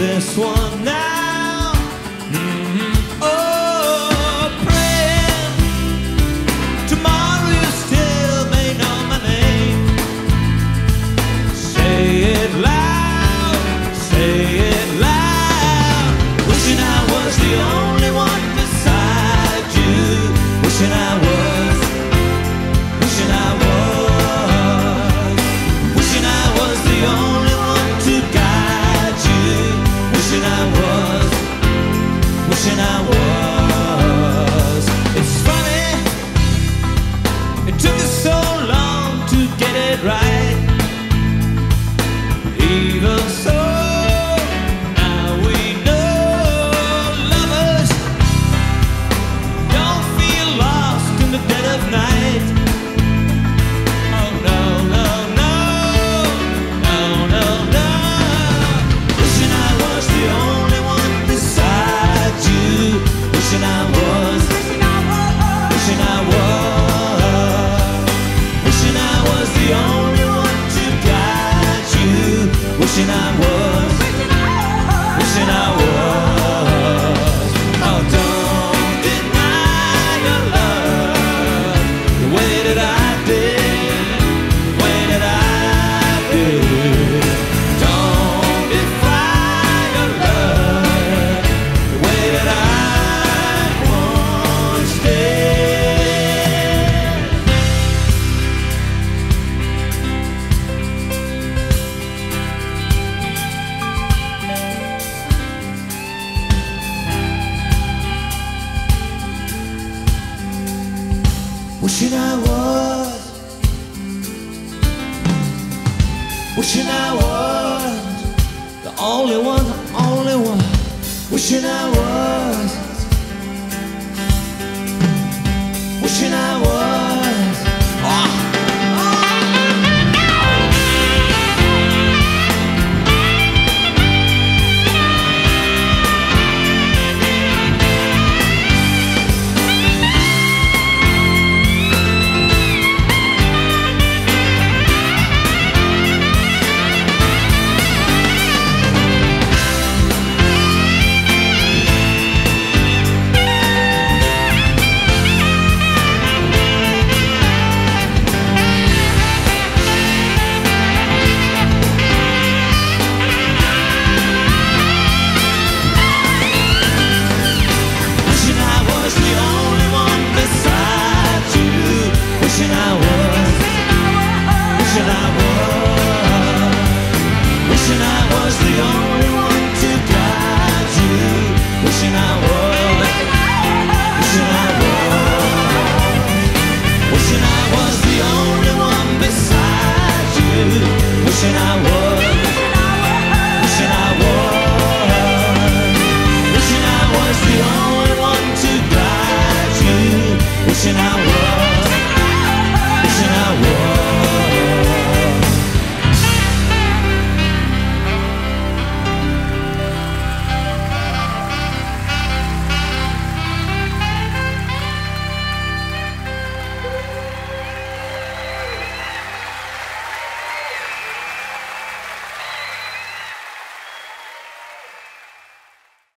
this one now. Oh, praying tomorrow you still may know my name. Say it loud, say it loud. Wishing I was the only one beside you. Wishing I was, wishing I was, wishing I was the only one to guide you. Wishing I was, wishing I was. It's funny, it took us so long to get it right. Even so, now we know lovers don't feel lost in the dead of night. Oh no, no, no, no, no, no. Wishing I was the only one beside you. Wishing I was, wishing I was, wishing I was, wishing I was the only one to guide you. Wishing I was, wishing I was. Oh, don't deny your love the way that I did, the way that I did. Don't defy your love the way that I once did. Wishing I was, wishing I was the only one, the only one. Wishing I was, wishing I was. Oh. Wishing I was the only one beside you. Wishing I was, wishing I was, wishing I was the only